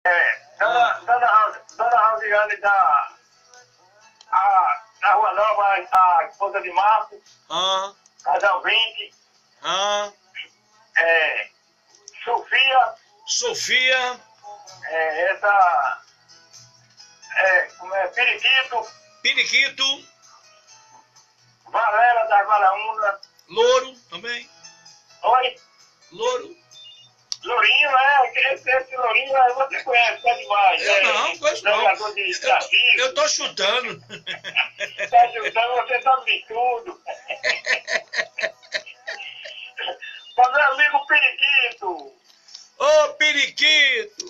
Dona Rosiane da Rua Nova, a esposa de Marcos, casal 20, Sofia, Periquito, Valéria da Valaúna, Louro também, oi? Louro. Lourinho, esse Lourinho você conhece, tá demais. Eu não, conheço não. Eu tô chutando. Tá chutando, você sabe de tudo. Mas meu amigo Periquito. Ô, Periquito.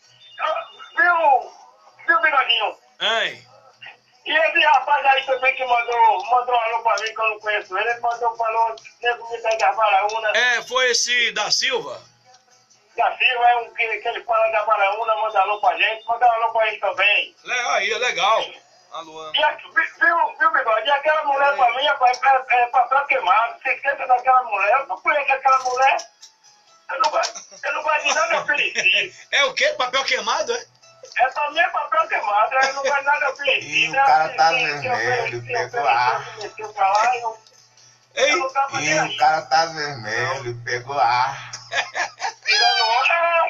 Viu, Bigodinho? Ai. E esse rapaz aí também que mandou um alô pra mim, que eu não conheço ele falou, nesse da Varaúna. Foi esse da Silva? Da Silva, que ele fala da Varaúna, manda alô pra gente, manda um alô pra ele também. Aí, é legal. Alô. Viu, Bigode? E aquela mulher pra mim é papel queimado. Você esqueça daquela mulher, eu não conheço aquela mulher. Eu não gosto de nada oferecido. É o quê? Papel queimado, é? Pra mim é papel queimado, eu não gosto de nada oferecido. E o cara tá vermelho, pegou ar. Ei, e o cara tá vermelho, pegou ar. Tirando onda.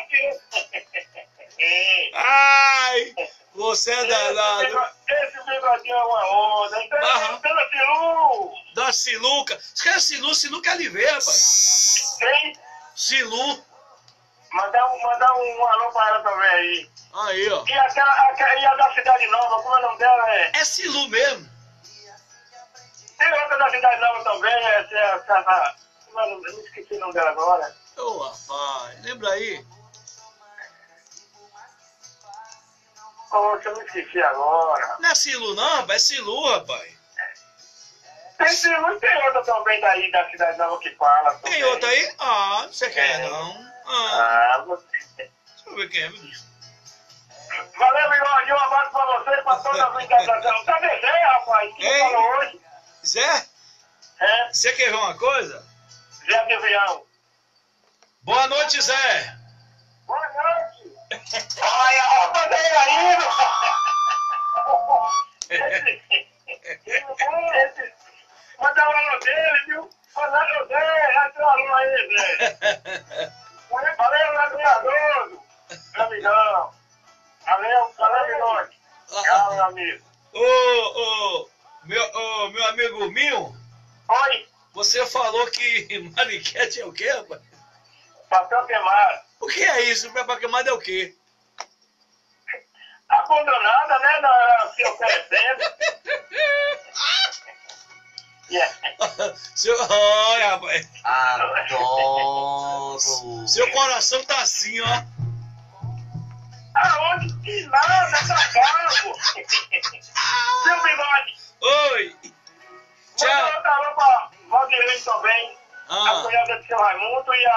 Ai, você é danado. Esse bigodinho é uma onda. Então, pela Silu. Da Siluca. Você quer Silu que é Oliveira, rapaz. Quem? Silu. Mandar um alô pra ela também aí. Aí, ó. E a da Cidade Nova, como é o nome dela? É Silu mesmo. Tem outra da Cidade Nova também, eu não esqueci o nome dela agora. Ô, rapaz, lembra aí? Poxa, eu não esqueci agora. Não é Silu não, rapaz, é Silu, rapaz. Tem Silu e tem outra também daí da Cidade Nova que fala. Tem também. outra aí? Não sei quem é não. Você... Deixa eu ver quem é, meu Deus. Valeu, Bigode, um abraço pra você e pra toda a brincadeira. Tá desenho, rapaz? Quem falou hoje? Zé? Você quer ver uma coisa? Zé de Avião. Boa noite, Zé. Boa noite. Olha a roupa dele aí, manda o alô dele, viu? Manda o alô dele, manda o alô aí, Zé. Valeu, Ladrador. Meu amigão. Valeu, Bigode. Tchau, meu amigo. Meu amigo Minho. Oi. Você falou que maniquete é o quê, rapaz? Papel queimado. O que é isso? Papel queimado é o quê? Abandonada, né? Se oferecendo. Olha, rapaz. Adoro. Seu coração tá assim, ó. Aonde que nada, tá calmo. Seu Bigode. Oi. Tchau. Manda outra alô pra Valdirene também. A cunhada do seu Raimundo e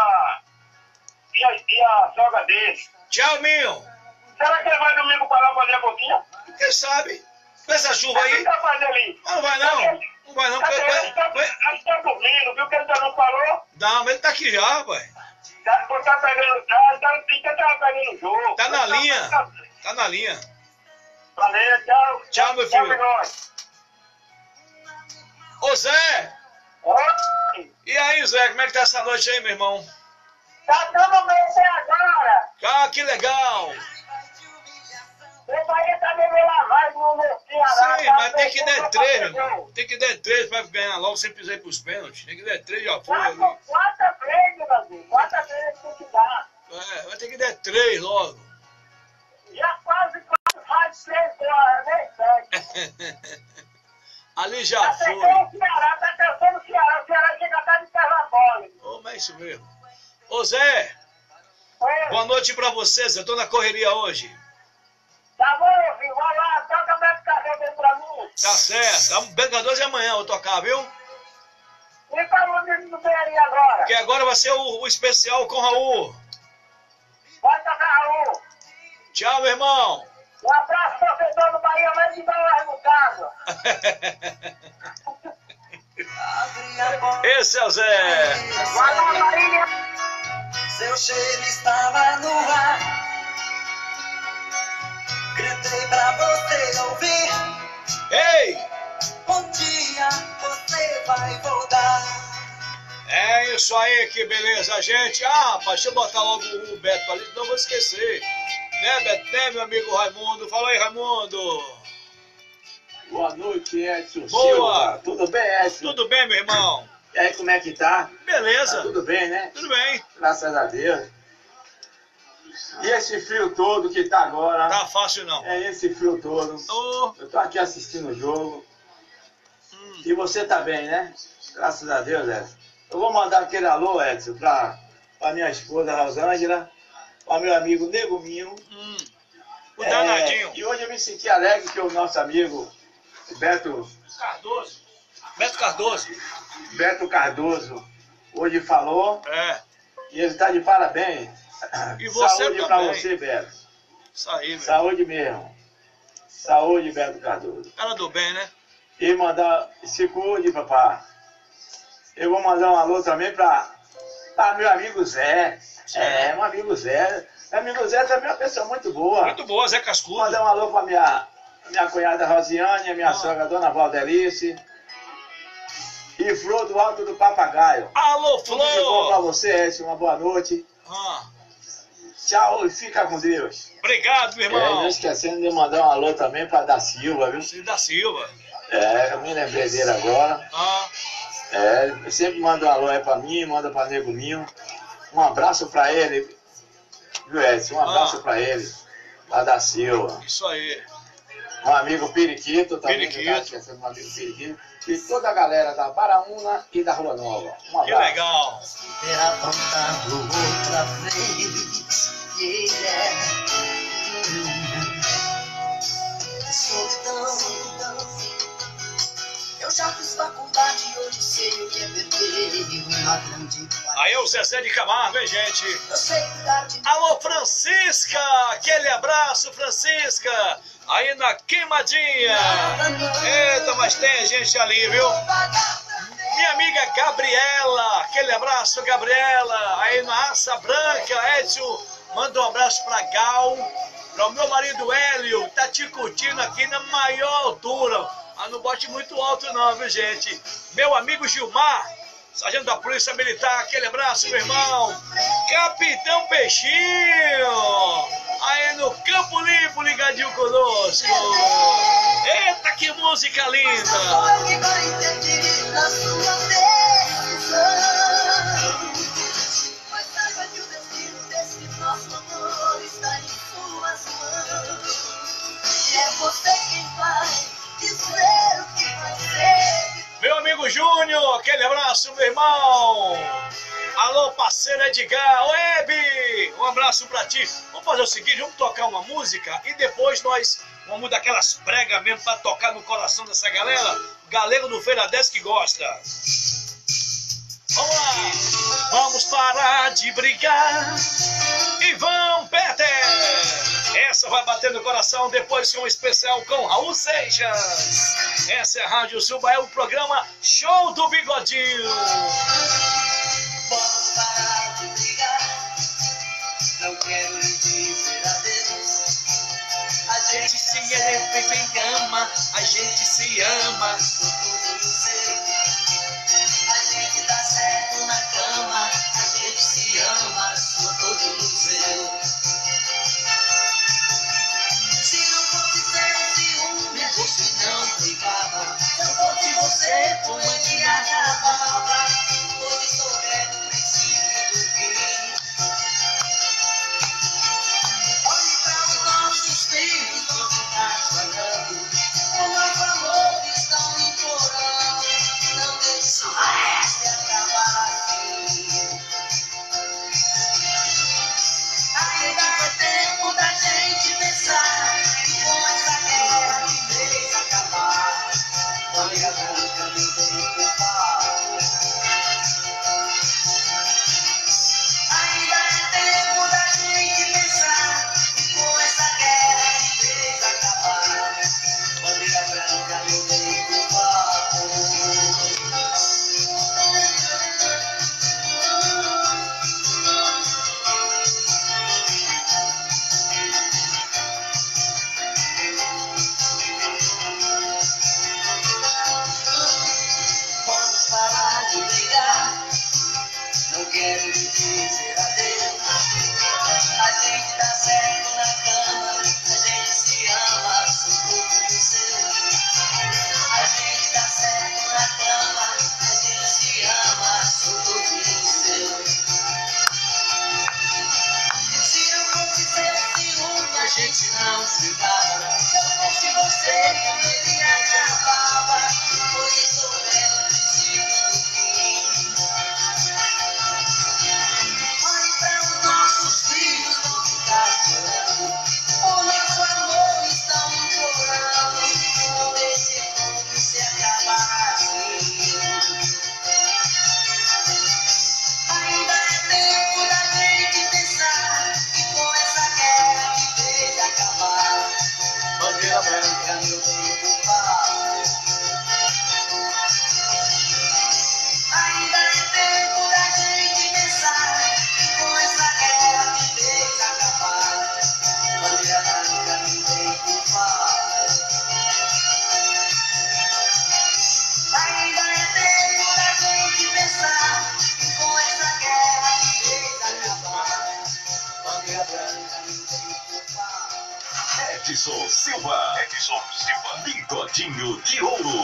a sogra dele. Tchau, Minho. Será que ele vai domingo para lá fazer a boquinha? Quem sabe? Com essa chuva aí. O que ele tá fazendo ali? Não vai não. Não vai não. Ele tá dormindo, viu que ele ainda não falou? Não, mas ele tá aqui já, rapaz. Tá pegando, tá pegando o jogo. Tá na linha. Tá na linha. Valeu, tchau. Tchau, meu filho. Tchau, Ô, Zé. oi. E aí, Zé, como é que tá essa noite aí, meu irmão? Tá tudo bem até agora. Ah, que legal. Eu vai estar bebendo lavagem no meu Ceará. Sim, mas tem que dar 3, meu irmão. Tem que dar 3 pra ganhar logo sem precisar ir pros pênaltis. Tem que dar 3, já foi ali. Quarta vez, meu amigo. Quarta vez tem que dar. Vai ter que dar 3 logo. Já quase faz 6 horas, nem 7. Ali já Tá foi. tentando o Ceará, tá tentando o Ceará. O Ceará chega até de Terrapólio. Ô, mas é isso mesmo. Ô, Zé. Oi. Boa noite pra você, Zé. Eu tô na correria hoje. Tá bom, meu filho. Vai lá, toca mais carreira pra mim. Tá certo. Bengadores de amanhã eu vou tocar, viu? E falou disso do aí agora. Porque agora vai ser o especial com Raul. Vai tocar, Raul. Tchau, meu irmão. Um abraço, torcedor do Bahia, mais de dólares no caso. Esse é o Zé. Valeu, Bahia. Seu cheiro estava no ar. Ei! Um dia você vai voltar. É isso aí, que beleza, gente. Ah, rapaz, deixa eu botar logo o Beto ali, senão eu vou esquecer. Né, Beto? Né, meu amigo Raimundo? Fala aí, Raimundo. Boa noite, Edson Boa. Silva. Tudo bem, Edson? Tudo bem, meu irmão? E aí, como é que tá? Beleza. Tá tudo bem, né? Tudo bem. Graças a Deus. E esse frio todo que tá agora? Tá fácil não. É esse frio todo. Ô, Eu tô aqui assistindo o jogo. E você tá bem, né? Graças a Deus, Edson. Eu vou mandar aquele alô, Edson, pra minha esposa Rosângela, pra meu amigo Nego Minho. O danadinho. E hoje eu me senti alegre que o nosso amigo Beto Cardoso. Beto Cardoso. hoje falou. É. E ele está de parabéns. E você Saúde também. para você, Beto. Isso aí, meu. Saúde mesmo. Saúde, Beto Cardoso. Cara do bem, né? E mandar, se cuide, papá. Eu vou mandar um alô também para meu amigo Zé. É, meu amigo Zé. Meu amigo Zé também é uma pessoa muito boa. Muito boa, Zé Vou Cascudo. mandar um alô para minha cunhada Rosiane, minha sogra Dona Valdelice. E Flor do Alto do Papagaio. Alô, Tudo de bom para Flor. você, Edson. Uma boa noite. Ah, Tchau e fica com Deus. obrigado, meu Não irmão. esquecendo de mandar um alô também para Da Silva, viu? Cid da Silva. É, eu me lembrei dele agora. Ah, É, ele sempre manda um alô aí para mim, manda para Nego Minho. Um abraço para ele, viu, Edson? Um abraço para ele, lá Da Silva. isso aí. Um amigo Periquito também, Periquito. não tá esquecendo, um amigo Periquito. E toda a galera da Baraúna e da Rua Nova. Um Que abraço. legal. Ter aprontado outra vez. Yeah. Solidão. Eu já fiz faculdade, hoje sei o que é perder uma grande parte. Aí é o Zezé de Camargo, hein, gente? Eu sei cuidar de Alô, Francisca! Aquele abraço, Francisca! Aí na queimadinha! Eita, mas tem gente ali, viu? Minha amiga Gabriela! Aquele abraço, Gabriela! Aí na Asa Branca, Edson, manda um abraço pra Gal, para o meu marido Hélio, tá te curtindo aqui na maior altura. Ah, não bote muito alto não, viu, gente? Meu amigo Gilmar, sargento da Polícia Militar, aquele abraço, meu irmão. Capitão Peixinho, aí no Campo Limpo, ligadinho conosco. Eita, que música linda. Foi que vai interferir na sua decisão. Mas saiba que o destino desse nosso amor está em suas mãos. E é você quem vai dizer o que vai ser. Meu amigo Júnior, aquele abraço, meu irmão. Alô, parceiro Edgar, Web, um abraço pra ti. Vamos fazer o seguinte, vamos tocar uma música e depois nós vamos dar aquelas pregas mesmo pra tocar no coração dessa galera. Galego do Feira 10 que gosta. Vamos lá. Vamos parar de brigar e vão Peter. Essa vai bater no coração depois com um especial com Raul Seixas. Essa é a Rádio Suba, é o programa Show do Bigodinho. Vamos parar de brigar. Não quero lhe dizer adeus. A gente se ama, a gente se ama. Sou tudo seu. A gente dá certo na cama, a gente se ama. Sou todo seu. Se não fosse seu ciúme, a gente não brigava. Se não fosse você, foi que acabava. Hoje souber o princípio do fim. Olhe para os nossos filhos, quando tá chorando. O nosso amor estão implorando. Não deixe se acabar assim. quero lhe dizer adeus. A gente dá certo na cama, a gente se ama, sou tudo seu. A gente dá certo na cama, a gente se ama, sou tudo seu. Se eu fosse seu ciúme, a gente não se dava. Se eu fosse você, com ele acabava. Pois estou vendo o princípio do fim. Olhe para os nossos filhos, vão ficar chorando. O nosso amor está implorando. Não deixe tudo se acabar assim. Ainda é tempo da gente pensar que com essa guerra que fez acabar, bandeira branca meu tempo fala. Ainda é tempo da gente pensar que com essa guerra que fez acabar, bandeira branca meu tempo fala. Ainda é tempo da gente pensar que com essa guerra que fez acabar, bandeira branca meu tempo fala. Edson Silva, Bigodinho de Ouro.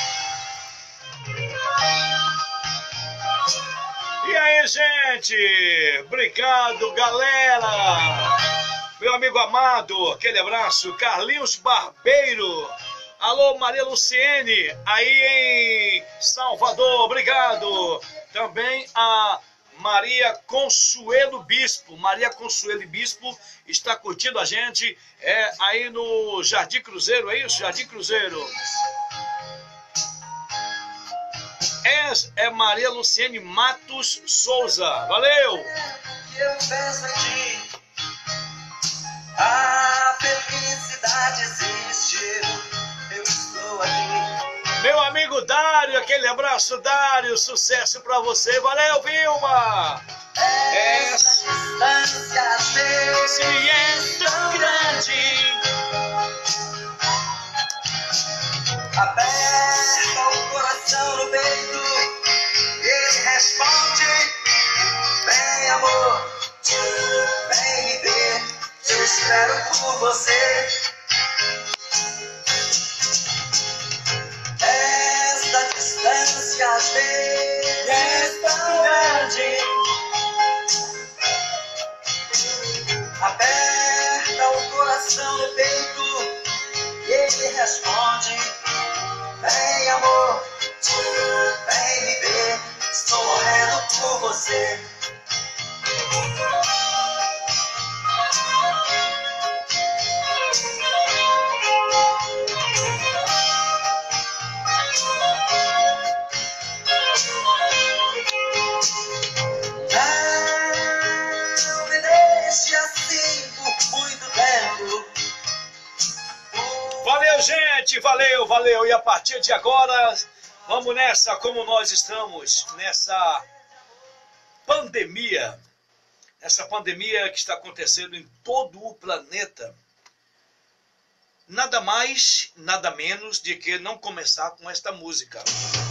E aí, gente? Obrigado, galera. Meu amigo amado, aquele abraço. Carlinhos Barbeiro. Alô, Maria Luciene, aí em Salvador, obrigado. Também a Maria Consuelo Bispo. Maria Consuelo Bispo está curtindo a gente aí no Jardim Cruzeiro, é isso? Jardim Cruzeiro. É Maria Luciene Matos Souza. Valeu! Eu penso em ti, a felicidade existe, eu estou aqui. Meu amigo Dário, aquele abraço, Dário, sucesso pra você. Valeu, Vilma! Essa distância Se é tão grande. aperta o coração no peito e ele responde: vem amor, vem me ver, eu espero por você. Esta distância às vezes é tão grande, aperta o coração no peito e ele responde: vem amor, vem me ver, estou morrendo por você. Não me deixe assim por muito tempo. Valeu, gente, valeu. E a partir de agora, vamos nessa, como nós estamos nessa pandemia que está acontecendo em todo o planeta. Nada mais, nada menos de que não começar com esta música.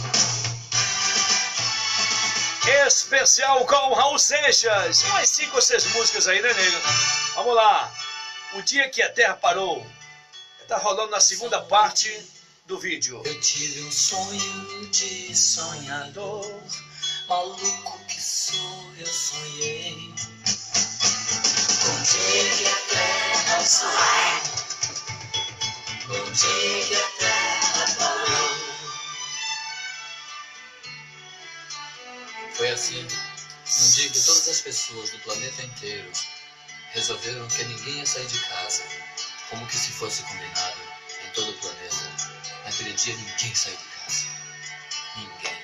Especial com Raul Seixas. Umas 5 ou 6 músicas aí, né, nego? Vamos lá. O Dia que a Terra Parou. Tá rolando na segunda parte do vídeo. Eu tive um sonho de sonhador, maluco que sou, eu sonhei. Um dia que a terra parou, um dia que a terra parou. Foi assim, um dia que todas as pessoas do planeta inteiro resolveram que ninguém ia sair de casa, como que se fosse combinado em todo o planeta. Naquele dia ninguém saiu de casa. Ninguém.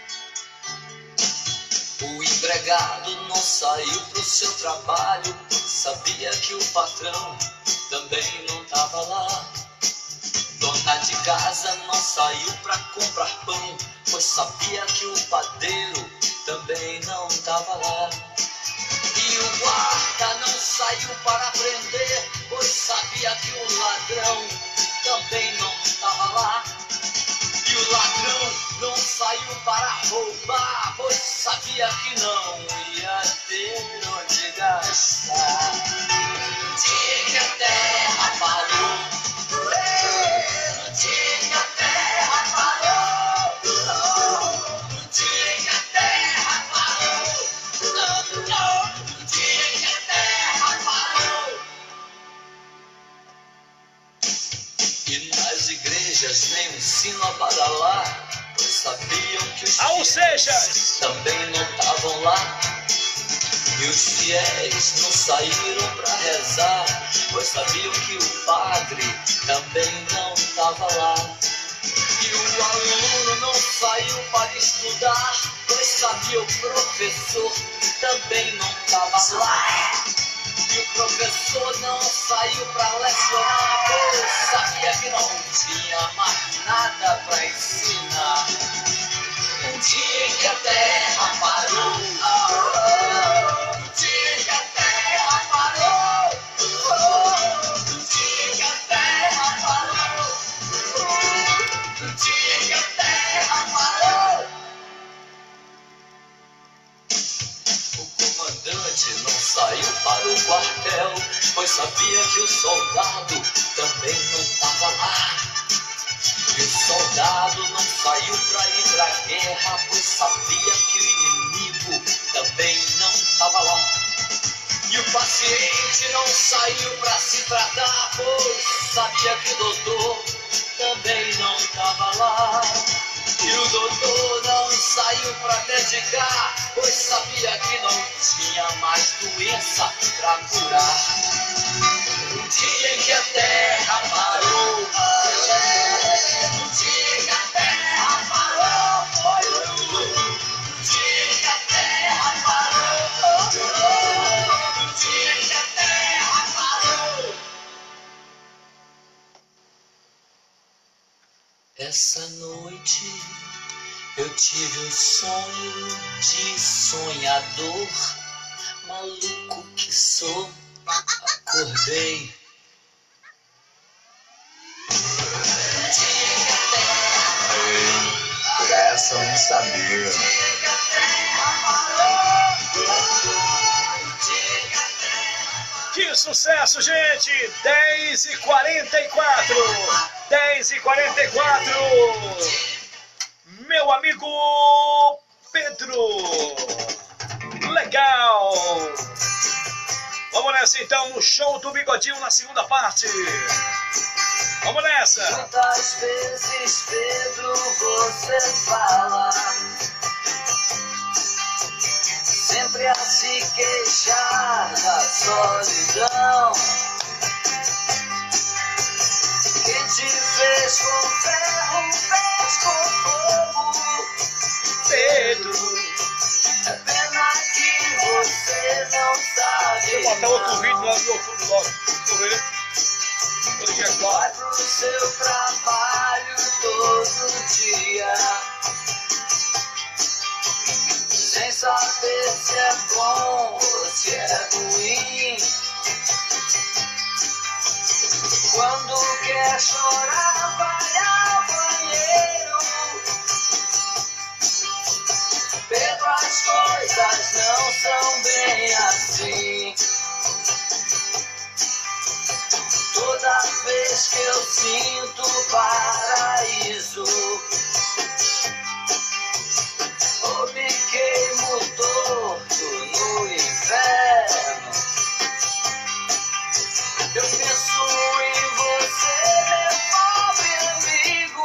O empregado não saiu pro seu trabalho, sabia que o patrão também não tava lá. Dona de casa não saiu pra comprar pão, pois sabia que o padeiro também não tava lá. E o guarda não saiu para prender, pois sabia que o ladrão também não tava lá. E o ladrão não saiu para roubar, pois sabia que não ia E nas igrejas nem um sino a badalar, pois sabiam que os Seixas também não estavam lá. E os fiéis não saíram para rezar, pois sabiam que o padre também não estava lá. E o aluno não saiu para estudar, pois sabia o professor também não estava lá. E o professor não saiu para lecionar, pois sabia que não tinha mais nada para ensinar. Um dia em que a terra parou, um dia em que a terra parou, um dia em que a terra parou, um dia em que a terra parou. O comandante não saiu para o quartel, pois sabia que o soldado também não estava lá. E o soldado não saiu para ir pra guerra, pois sabia que o inimigo também não estava lá. E o paciente não saiu para se tratar, pois sabia que o doutor também não estava lá. E o doutor não saiu para medicar, pois sabia que não tinha mais doença para curar. Um dia em que a terra parou, um dia em que a terra parou, um dia em que a terra parou, um dia em que a terra parou. Essa noite eu tive um sonho de sonhador, maluco que sou, acordei. Essa eu não sabia. Que sucesso, gente! 10h44. 10h44. Meu amigo Pedro. Legal. Vamos nessa então no show do Bigodinho na segunda parte. Vamos nessa. Quantas vezes, Pedro, você fala, sempre a se queixar da solidão. Quem te fez com ferro, fez com fogo. Pedro. É pena que você não sabe. Deixa eu botar outro vídeo lá no fundo logo. Deixa eu ver. Vai pro seu trabalho todo dia, sem saber se é bom ou se é ruim. Quando quer chorar, vai ao banheiro. Pedro, as coisas não são bem assim. Toda vez que eu sinto paraíso, ou me queimo torto no inferno, eu penso em você, meu pobre amigo,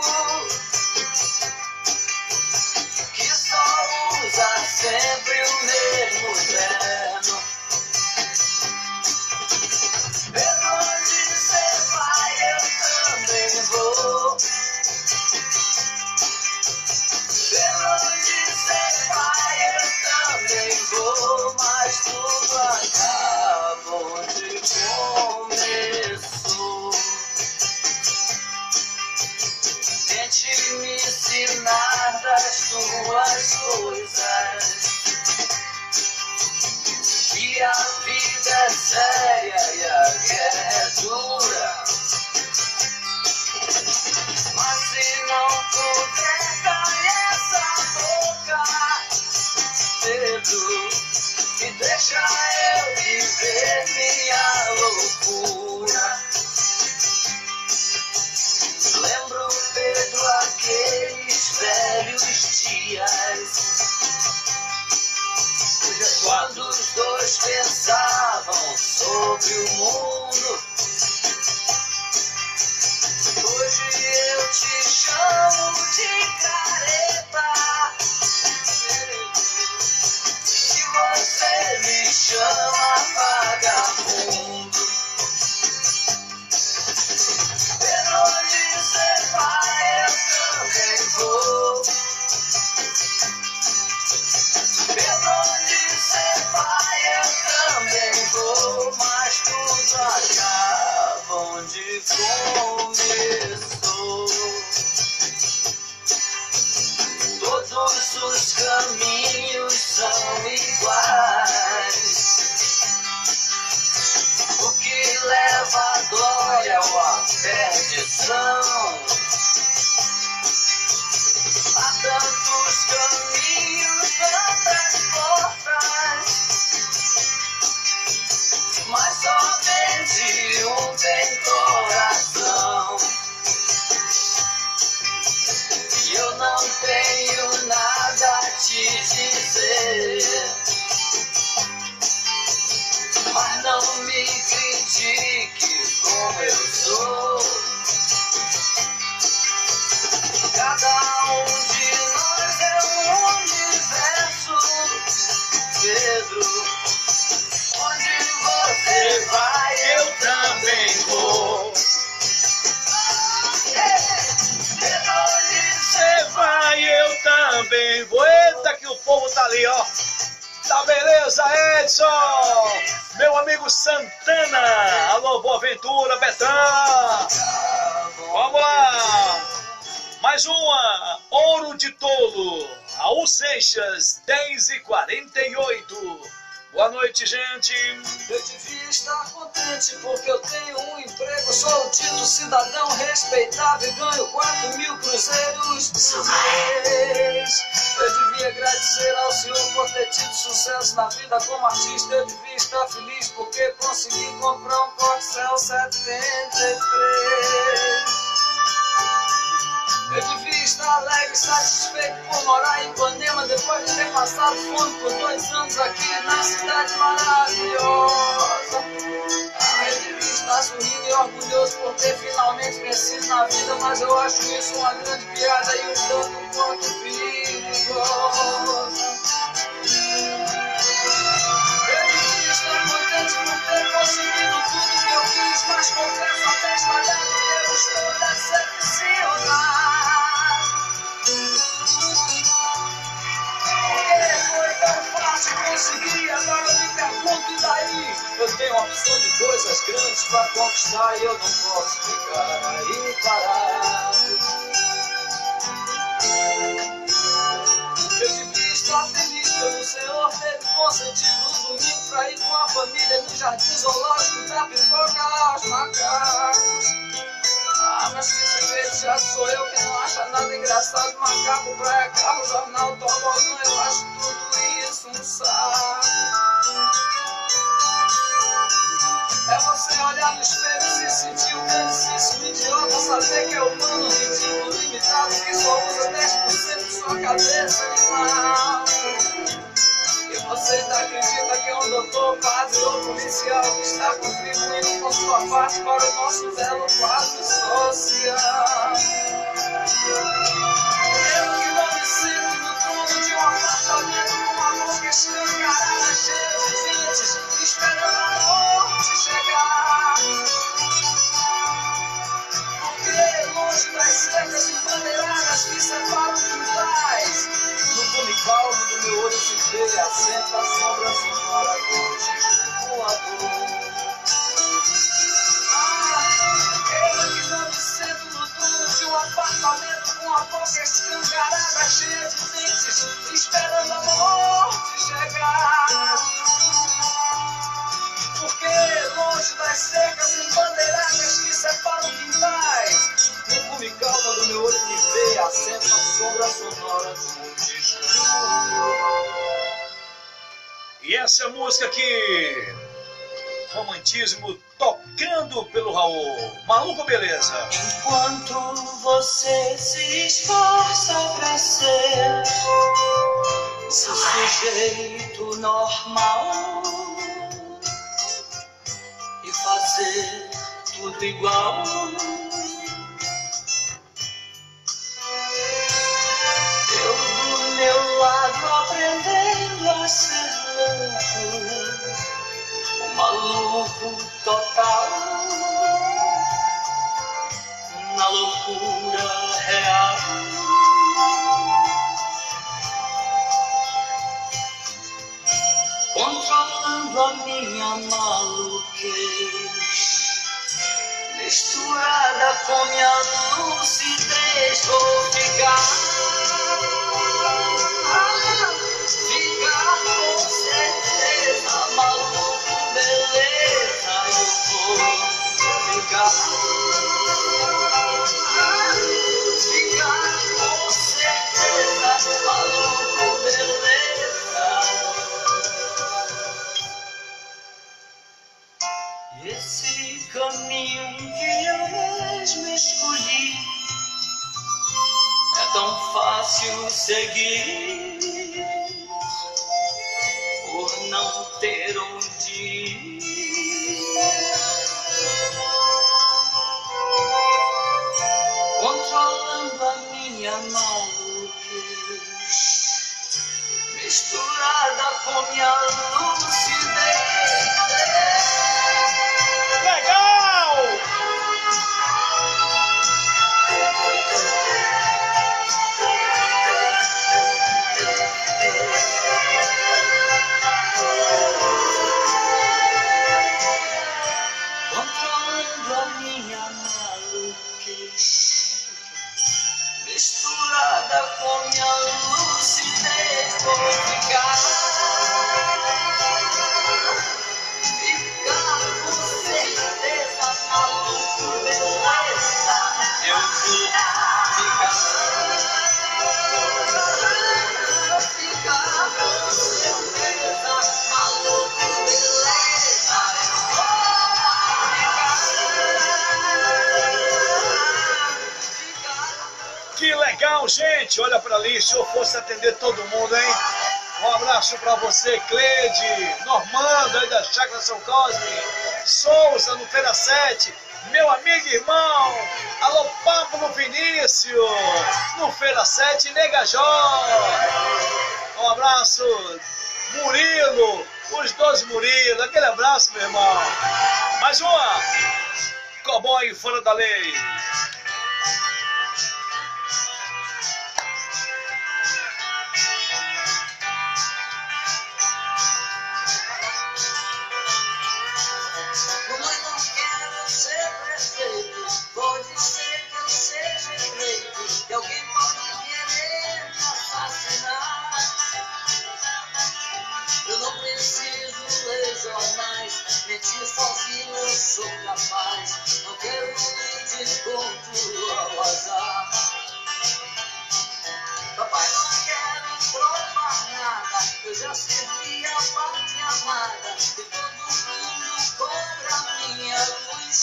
que só usa sempre o mesmo terno. Pedro, onde você vai, eu também vou. começou. Todos os caminhos são iguais. O que leva a glória ou a perdição? Há tantos caminhos, tantas portas, mas somente um tem coração. E eu não tenho nada a te dizer, mas não me critique como eu sou. Cada um de nós é um universo, Pedro. Onde você vai, eu também vou. Você vai, eu também vou. Eita, que o povo tá ali, ó. Tá beleza, Edson? Meu amigo Santana. Alô, Boaventura, Betão. Vamos lá. Mais uma. Ouro de Tolo. Raul Seixas, 10h48. Boa noite, gente. Eu devia estar contente porque eu tenho um emprego, sou o dito cidadão respeitável e ganho 4.000 cruzeiros por mês. Eu devia agradecer ao senhor por ter tido sucesso na vida como artista. Eu devia estar feliz porque consegui comprar um Corcel 73. Eu devia estar alegre e satisfeito por morar em Ipanema depois de ter passado fome por 2 anos aqui na cidade maravilhosa. Eu devia estar sorrindo e orgulhoso por ter finalmente vencido na vida, mas eu acho isso uma grande piada e um tanto quanto perigosa. Eu devia estar contente por ter conseguido tudo que eu quis, mas confesso até estalhado que eu estou decepcionado. Porque foi tão fácil conseguir, agora eu me pergunto e daí? Eu tenho uma opção de coisas grandes pra conquistar e eu não posso ficar aí parado. Eu devia estar feliz pelo Senhor ter me concedido um domingo pra ir com a família no jardim zoológico da pipoca aos macacos. Mas que sujeito já sou eu que não acha nada engraçado. Macaco, praia, carro, jornal, tobogã, eu acho tudo isso um saco. É você olhar no espelho e se sentir um grandíssimo idiota, saber que é humano, ridículo, limitado, que só usa 10% de sua cabeça animal. E você ainda acredita que é um doutor, padre ou policial que está contribuindo com sua parte para o nosso belo quadro social. Eu que não me sinto no trono de um apartamento com a boca escancarada, cheia de dentes, esperando a morte chegar. Porque longe das cercas embandeiradas que separam quintais, no fume calmo do meu olho se vê assenta a sombra sonora do voador. Eu que não me sento no trono de um apartamento com a boca escancarada, cheia de dentes, esperando a morte chegar. Porque longe das cercas embandeiradas que separam quintais, no fume calmo do meu olho que vê assenta a sombra sonora do E essa música aqui, romantismo tocando pelo Raul. Maluco, beleza? Enquanto você se esforça pra ser o sujeito normal e fazer tudo igual, eu do meu lado aprendendo a ser louco, um maluco total, na loucura real. Controlando a minha maluquez, misturada com minha lucidez, vou ficar com certeza, maluco, beleza, eu vou ficar com certeza, maluco, beleza. Esse caminho que eu mesmo escolhi é tão fácil seguir por não ter onde ir. Controlando a minha maluquice, misturada com minha lucidez. Legal! Controlando a minha maluquice, misturada com minha lucidez, vou ficar com certeza, maluco, beleza. Eu vou ficar com certeza, maluco, beleza. Que legal, gente! Olha pra ali, se eu fosse atender todo mundo, hein? Um abraço pra você, Cleide, Normando, aí da Chácara São Cosme, Souza, no Feira 7, meu amigo e irmão, alô Pablo Vinícius, no Feira 7, Negajó. Um abraço, Murilo, os dois Murilo, aquele abraço, meu irmão. Mais uma, Cowboy Fora da Lei. Pode ser que eu seja eleito, que alguém pode querer me assassinar. Eu não preciso ler jornais, mentir sozinho eu sou capaz. Não quero ir de encontro ao azar. Papai, não quero provar nada, eu já servi a pátria amada e todo mundo cobra minha luz.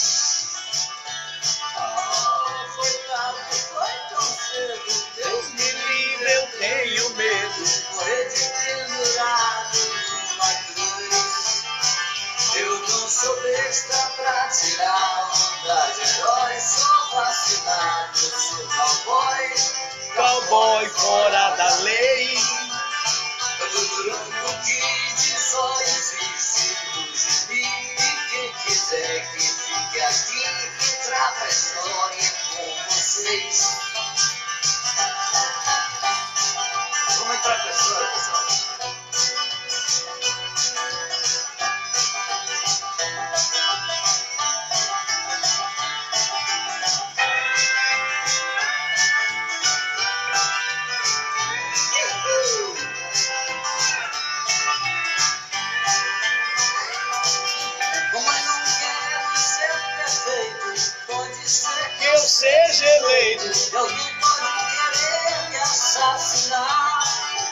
Foi tarde, foi tão cedo, Deus me livre, eu tenho medo. Morrer de pendurado numa cruz. Eu não sou besta pra tirar onda de herói, sou vacinado, sou cowboy, Cowboy fora da lei. eu tô durando o kid, só existe no gibi. E quem quiser que fique aqui, que trava a história com vocês. Vamos entrar com a história, pessoal. Mas não quero ser perfeito, pode ser Que eu seja eleito. que alguém pode querer me assassinar.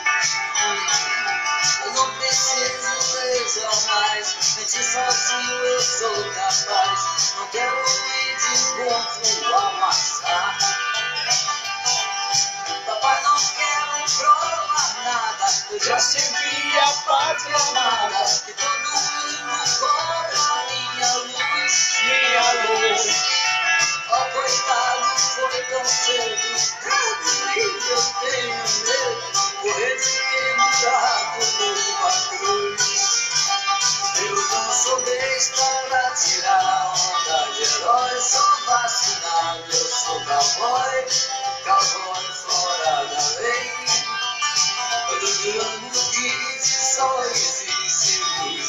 Eu não preciso ler jornais, mentir sozinho eu sou capaz. Não quero ir de encontro ao massar. Papai, não quero provar nada, eu já servi a pátria amada e todo mundo cobra minha luz. Minha luz. Oh, coitado, foi tão cedo, Deus me livre, eu tenho medo. Morrer de pendurado numa cruz. Eu não sou besta pra tirar onda de herói, sou vacinado, eu sou cowboy, cowboy fora da lei. Eu tô durando que só existe luz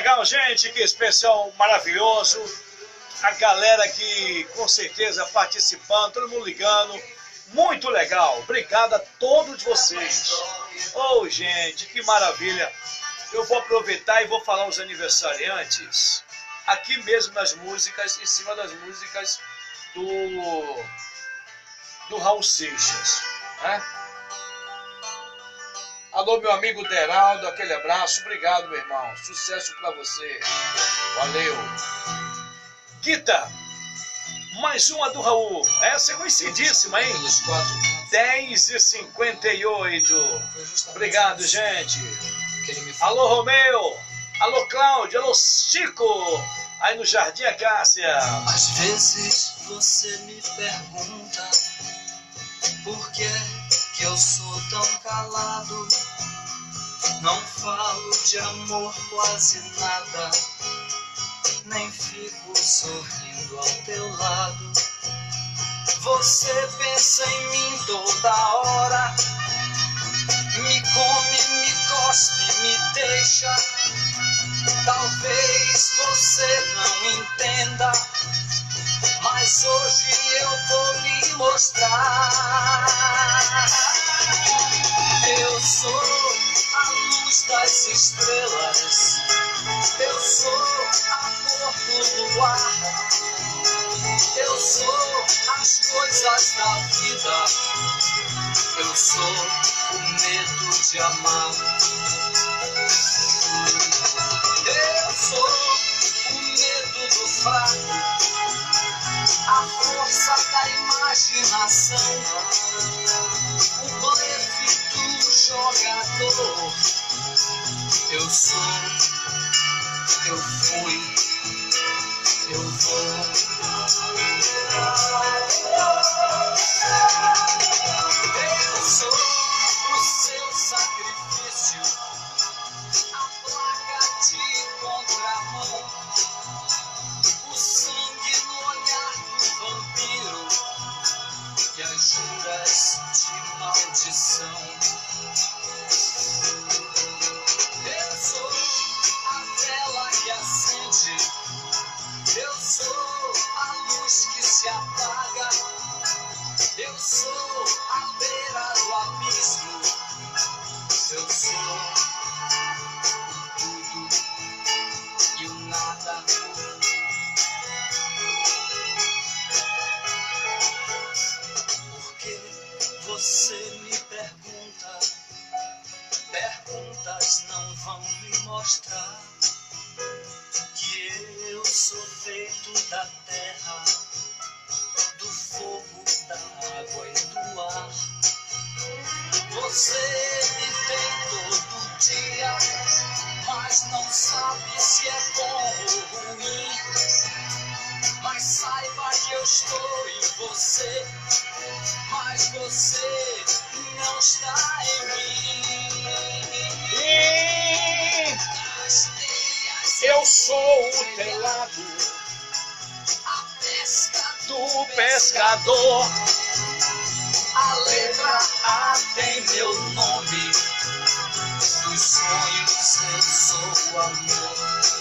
legal, gente, que especial maravilhoso. A galera que com certeza participando, todo mundo ligando. Muito legal. Obrigado a todos vocês. Oh, gente, que maravilha. Eu vou aproveitar e vou falar os aniversariantes aqui mesmo nas músicas, em cima das músicas do Raul Seixas, né? Alô, meu amigo Deraldo, aquele abraço. Obrigado, meu irmão. Sucesso pra você. Valeu. Guita, mais uma do Raul. Essa é conhecidíssima, hein? 10h58. Obrigado, gente. Alô, Romeu. Alô, Cláudio. Alô, Chico. Aí no Jardim Acácia. Às vezes você me pergunta por que eu sou tão calado. Não falo de amor quase nada, nem fico sorrindo ao teu lado. Você pensa em mim toda hora, me come, me cospe, me deixa. Talvez você não entenda, mas hoje eu vou lhe mostrar. Eu sou a luz das estrelas, eu sou a cor do luar, eu sou as coisas da vida, eu sou o medo de amar. Eu sou o medo do fraco, a força da imaginação, o blefe do jogador. Eu sou, eu fui, eu vou. Eu sou o seu sacrifício, a placa de contramão, o sangue no olhar do vampiro e as juras de maldição. Eu sou a vela que acende, eu sou a luz que se apaga, eu sou a beira do abismo, eu sou o tudo e o nada. Porque você me pergunta, perguntas não vão me mostrar que eu sou feito da terra, do fogo, da água e do ar. Você me tem todo dia, mas não sabe se é bom ou ruim. Mas saiba que eu estou em você, mas você não está em mim. Eu sou o telado do pescador. A letra A tem meu nome, dos sonhos eu sou o amor.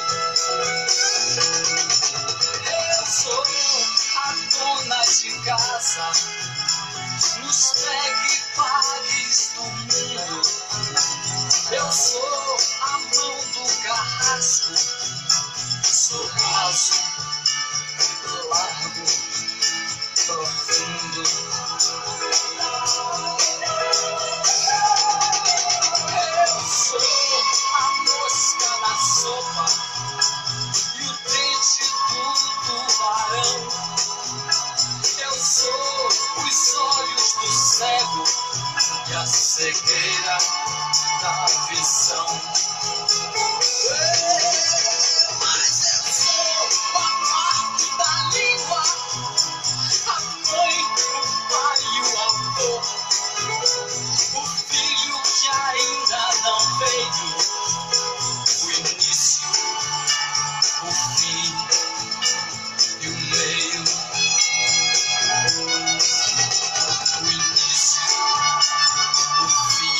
Eu sou a dona de casa, nos pegue e pagues do mundo. Eu sou a mão do carrasco, sou raso, largo, profundo. Eu sou a mosca na sopa e o dente do tubarão. Eu sou os olhos do cego e a cegueira da visão. Mas eu sou a parte da língua, a mãe, o pai e o avô, o filho que ainda não veio, o início, o fim e o meio. O início, o fim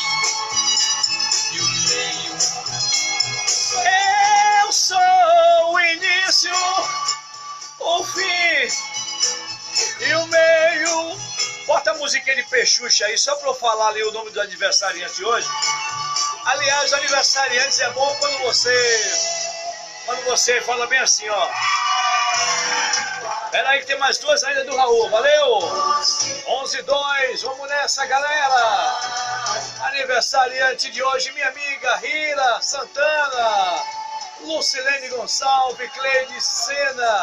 e o meio. Bota a musiquinha de Peixuxa aí, só pra eu falar ali o nome do aniversariante de hoje. Aliás, aniversariantes é bom quando você fala bem assim, ó. Pera aí que tem mais duas ainda do Raul, valeu? 11-2, vamos nessa, galera. Aniversariante de hoje, minha amiga Rira Santana, Lucilene Gonçalves, Cleide Sena,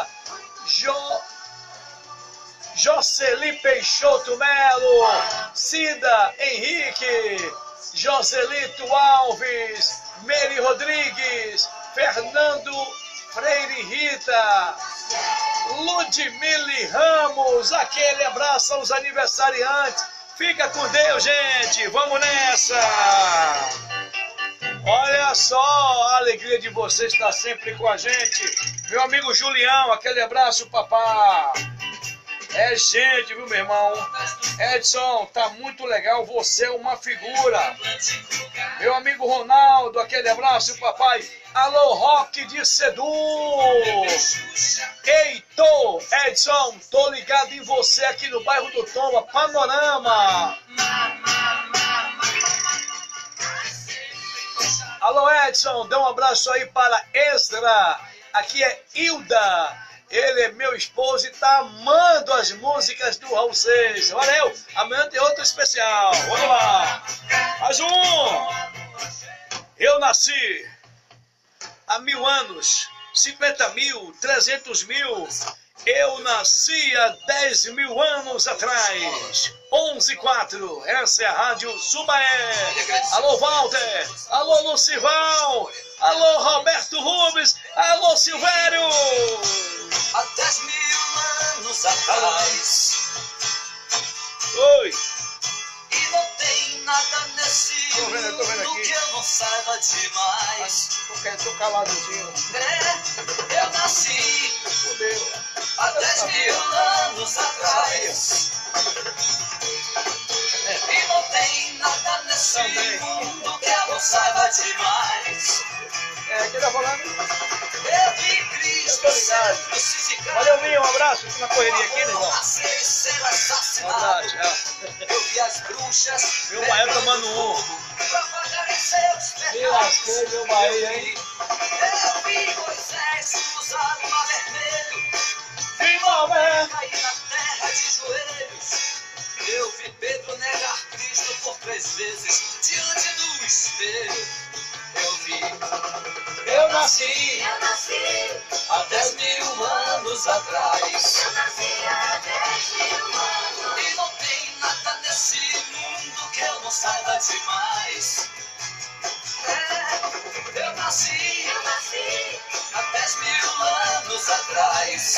Jocely Peixoto Melo, Cida Henrique, Joselito Alves, Mary Rodrigues, Fernando Freire Rita, Ludmile Ramos, aquele abraço aos aniversariantes. Fica com Deus, gente, vamos nessa. Olha só, a alegria de você estar sempre com a gente. Meu amigo Julião, aquele abraço, papá. É gente, viu, meu irmão? Edson, tá muito legal, você é uma figura. Meu amigo Ronaldo, aquele abraço, papai. Alô, Rock de Sedu. Heitor, Edson, tô ligado em você aqui no bairro do Tomba, Panorama. Alô, Edson, dá um abraço aí para Extra. Aqui é Hilda. Ele é meu esposo e tá amando as músicas do Raul Seixas. Valeu! Amanhã tem outro especial. Vamos lá! Mais um! Eu nasci há 1000 anos, 50 mil, 300 mil. Eu nasci há 10.000 anos atrás. 11-4. Essa é a Rádio Subaé. Alô, Walter. Alô, Lucival. Alô, Roberto Rubens. Alô, Silvério. Há 10.000 anos atrás. Oi. E não tem nada nesse tô vendo mundo aqui. que eu não saiba demais. Tô caladozinho. É, eu nasci Fudeu. há 10.000 anos atrás. E não tem nada nesse mundo que eu não saiba demais. Quem tá falando? Eu vi Cristo sendo crucificado. Valeu, Minho, um abraço. Tô na correria aqui, né, irmão? Nascer e ser Um assassinado. abraço, tchau. Eu vi as bruxas. Meu Bahia tomando um. Pra pagarem seus Me lasquei, pecados. meu Bahia, hein? Eu vi Moisés cruzar o mar vermelho. Viva, Cair na terra de joelhos. Eu vi Pedro negar Cristo por 3 vezes diante do espelho. Eu vi. Eu nasci há 10.000 anos atrás. E não tem nada nesse mundo que eu não saiba demais. Eu nasci há 10.000 anos atrás.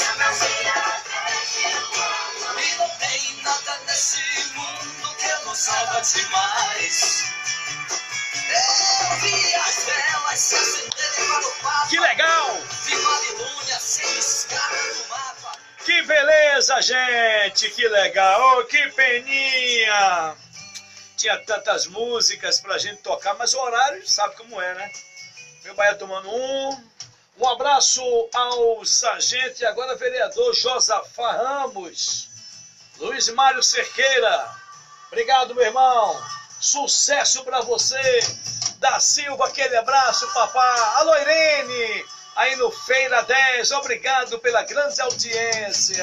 E não tem nada nesse mundo que eu não saiba demais. Eu vi as velas se acenderem para o Papa. Que legal! Vi Babilônia se riscar no mapa. Que beleza, gente! Que legal! Oh, que peninha! Tinha tantas músicas pra gente tocar, mas o horário sabe como é, né? Meu Bahia tomando um. Um abraço ao sargento e agora vereador Josafá Ramos. Luiz Mário Cerqueira. Obrigado, meu irmão. Sucesso pra você. Da Silva, aquele abraço, papá. Alô, Irene. Aí no Feira 10, obrigado pela grande audiência.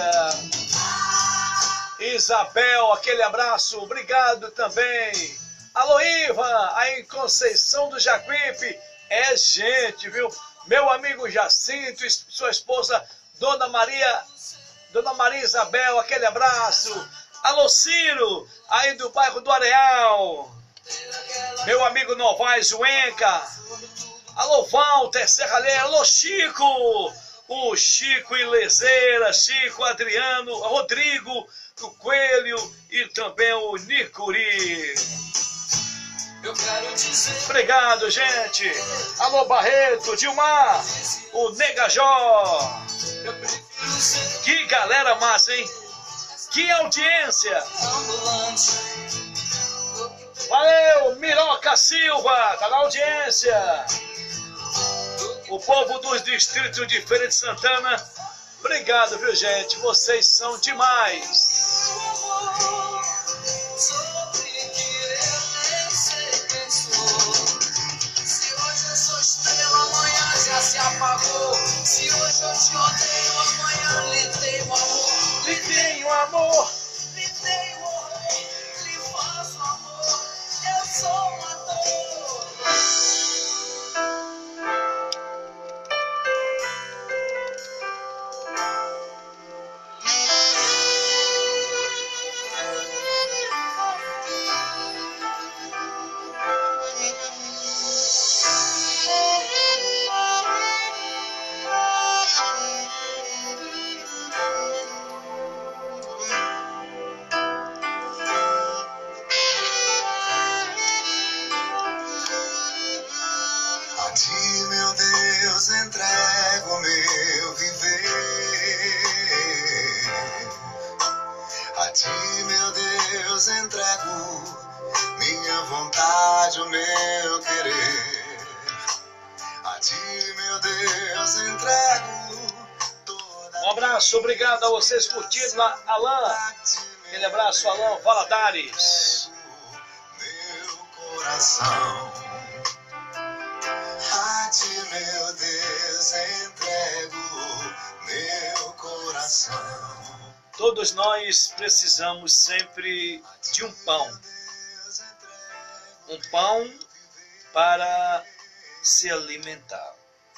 Isabel, aquele abraço, obrigado também. Alô, Iva, aí em Conceição do Jacuípe. É gente, viu? Meu amigo Jacinto e sua esposa, Dona Maria Isabel, aquele abraço. Alô, Ciro, aí do bairro do Areal. Meu amigo Novaes Uenca. Alô, Walter Serralheira. Alô, Chico. O Chico Ilezeira, Chico Adriano, Rodrigo, o Coelho e também o Nicuri. Eu quero dizer. Obrigado, gente. Alô, Barreto, Dilmar, o Negajó. Eu prefiro ser Que galera massa, hein? Que audiência. ambulante. Valeu, Miroca Silva, tá na audiência. O povo dos distritos de Feira de Santana Obrigado, viu, gente? Vocês são demais. Sobre que eu nem sei quem sou. Se hoje eu sou estrela, amanhã já se apagou. Se hoje eu te odeio, amanhã lhe tenho amor. Lhe tenho amor. Lhe tenho horror, lhe faço amor. Eu sou um ator. A ti, meu Deus, entrego o meu viver. A ti, meu Deus, entrego minha vontade, o meu querer. A ti, meu Deus, entrego toda Um abraço, obrigado a vocês curtindo a Alain. Aquele abraço, Alain Valadares. meu coração. A ti, meu Deus, entrego meu coração. Todos nós precisamos sempre de um pão. Um pão para se alimentar.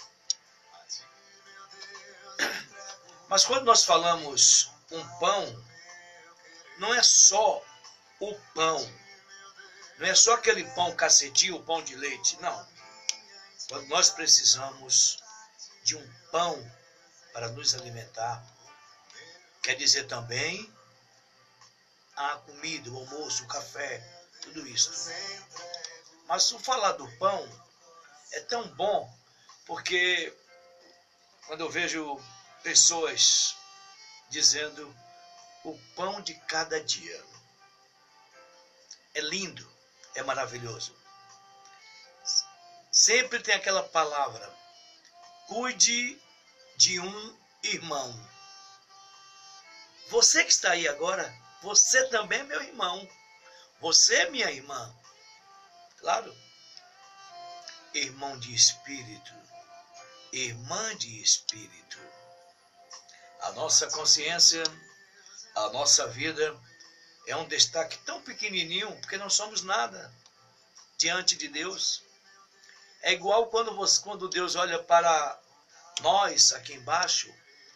Mas quando nós falamos um pão, não é só o pão. Não é só aquele pão cacetinho, o pão de leite, não. Quando nós precisamos de um pão para nos alimentar, quer dizer também a comida, o almoço, o café, tudo isso. Mas se falar do pão, é tão bom, porque quando eu vejo pessoas dizendo o pão de cada dia, é lindo, é maravilhoso. Sempre tem aquela palavra, cuide de um irmão. Você que está aí agora, você também é meu irmão. Você é minha irmã. Claro. Irmão de espírito. Irmã de espírito. A nossa consciência, a nossa vida é um destaque tão pequenininho, porque não somos nada diante de Deus. É igual quando Deus olha para nós aqui embaixo,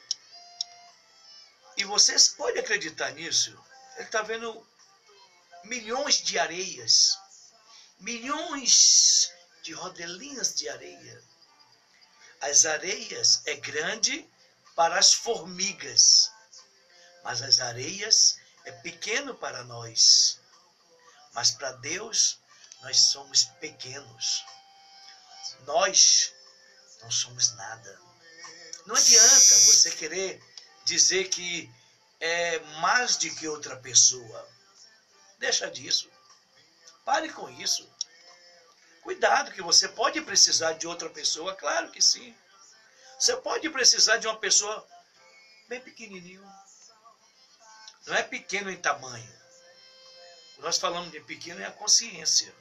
e vocês podem acreditar nisso, Ele está vendo milhões de areias, milhões de rodelinhas de areia. As areias é grande para as formigas, mas as areias é pequeno para nós. Mas para Deus, nós somos pequenos. Nós não somos nada. Não adianta você querer dizer que é mais do que outra pessoa. Deixa disso. Pare com isso. Cuidado que você pode precisar de outra pessoa, claro que sim. Você pode precisar de uma pessoa bem pequenininho. Não é pequeno em tamanho. Nós falamos de pequeno é a consciência.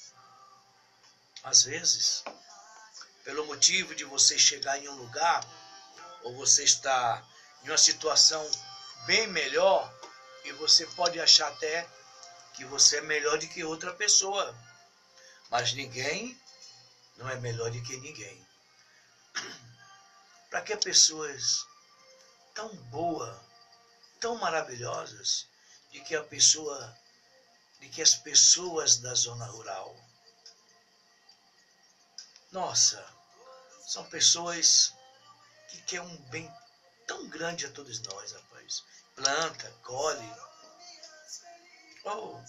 Às vezes, pelo motivo de você chegar em um lugar, ou você está em uma situação bem melhor, e você pode achar até que você é melhor do que outra pessoa. Mas ninguém não é melhor do que ninguém. Para que pessoas tão boas, tão maravilhosas, de que as pessoas da zona rural, nossa, são pessoas que querem um bem tão grande a todos nós, rapaz. Planta, colhe. Oh,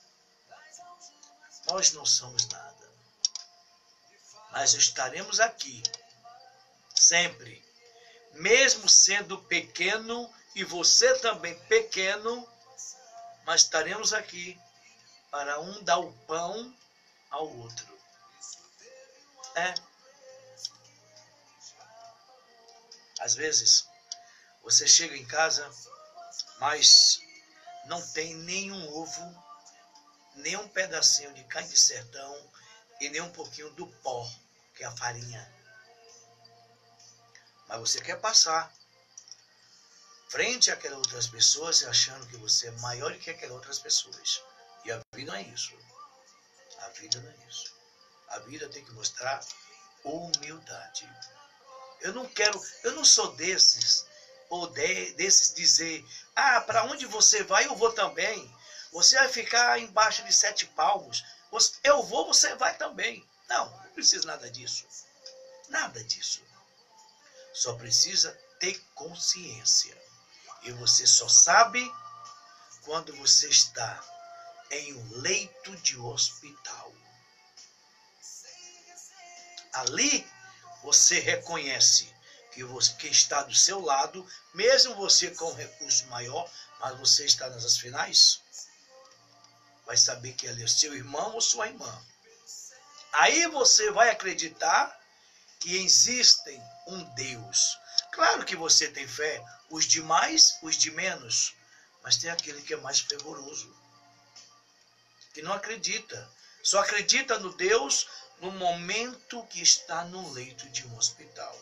nós não somos nada. Mas estaremos aqui, sempre. Mesmo sendo pequeno, e você também pequeno, mas estaremos aqui para um dar o pão ao outro. Às vezes, Você chega em casa, mas não tem nenhum ovo, nem um pedacinho de carne de sertão e nem um pouquinho do pó, que é a farinha. Mas você quer passar frente àquelas outras pessoas achando que você é maior do que aquelas outras pessoas. E a vida não é isso. A vida não é isso. A vida tem que mostrar humildade. Eu não sou desses, ou desses dizer, para onde você vai, eu vou também. Você vai ficar embaixo de 7 palmos. Eu vou, você vai também. Não precisa nada disso. Nada disso. Só precisa ter consciência. E você só sabe quando você está em um leito de hospital. Ali você reconhece que quem está do seu lado, mesmo você com um recurso maior, mas você está nas finais, vai saber que ali é seu irmão ou sua irmã. Aí você vai acreditar que existem um Deus. Claro que você tem fé, os de mais, os de menos, mas tem aquele que é mais fervoroso, que não acredita, só acredita no Deus no momento que está no leito de um hospital.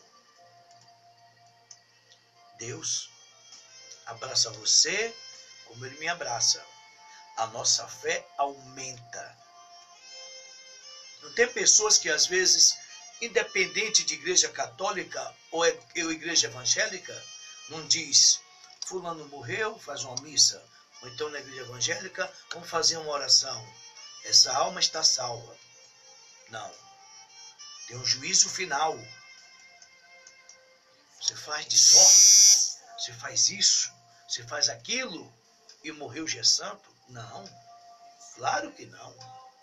Deus abraça você como Ele me abraça. A nossa fé aumenta. Não tem pessoas que às vezes, independente de igreja católica ou igreja evangélica, não diz, fulano morreu, faz uma missa. Ou então na igreja evangélica, vamos fazer uma oração. Essa alma está salva. Não. Tem um juízo final. Você faz desordem, você faz isso, você faz aquilo e morreu já é santo? Não. Claro que não.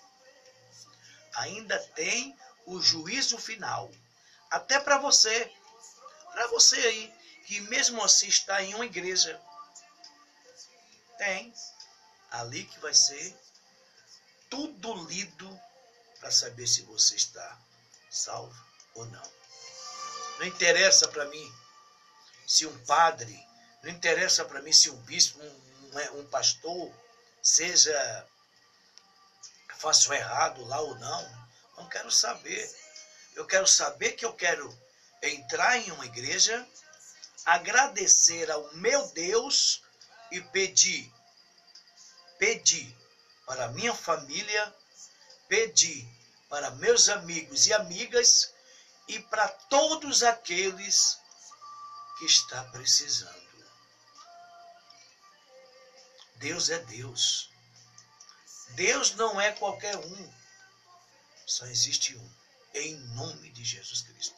Ainda tem o juízo final. Até para você. Para você aí, que mesmo assim está em uma igreja. Tem. Ali que vai ser tudo lido para saber se você está salvo ou não. Não interessa para mim se um padre, não interessa para mim se um bispo, um pastor, faça errado lá ou não. Não quero saber. Eu quero saber que eu quero entrar em uma igreja, agradecer ao meu Deus e pedir para minha família, pedir para meus amigos e amigas e para todos aqueles que estão precisando. Deus é Deus. Deus não é qualquer um. Só existe um. Em nome de Jesus Cristo.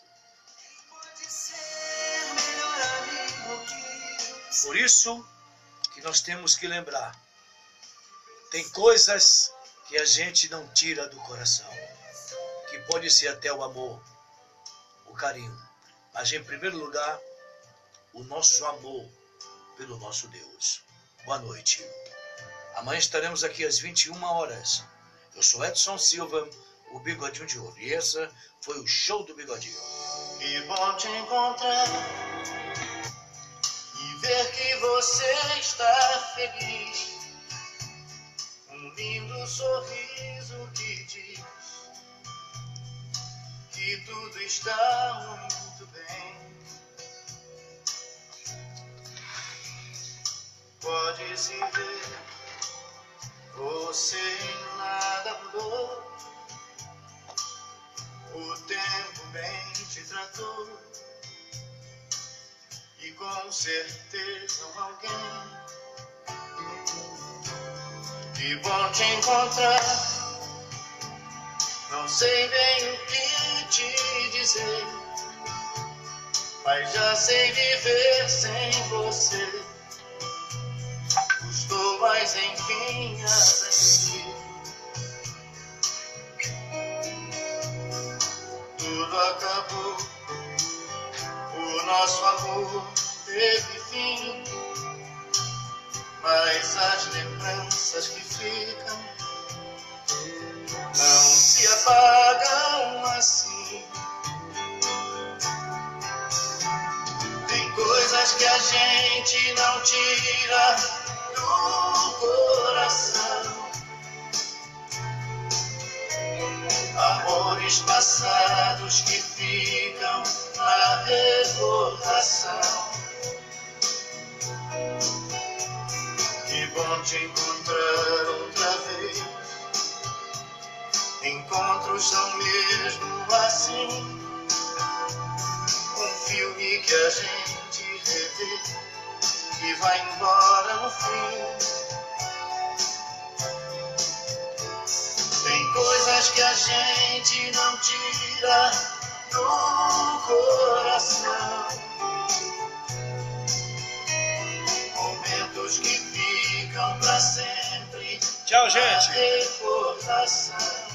Por isso que nós temos que lembrar. Tem coisas que a gente não tira do coração. Que pode ser até o amor, o carinho. Mas em primeiro lugar, o nosso amor pelo nosso Deus. Boa noite. Amanhã estaremos aqui às 21 horas. Eu sou Edson Silva, o Bigodinho de Ouro. E esse foi o Show do Bigodinho. Que bom te encontrar e ver que você está feliz. Um lindo sorriso que diz que tudo está muito bem. Pode-se ver, você em nada mudou. O tempo bem te tratou. E com certeza alguém. Que bom te encontrar. Não sei bem o que te dizer, mas já sei viver sem você. Custou, mas enfim aprendi. Tudo acabou, o nosso amor teve fim, mas as lembranças que ficam não se apagam assim. Tem coisas coisas que a gente não tira do coração. Amores passados que ficam na recordação. Que bom te encontrar outra vez. Encontros são mesmo assim, um filme que a gente revê e vai embora no fim. Tem coisas que a gente não tira do coração, momentos que ficam pra sempre. Tchau, gente. Na recordação.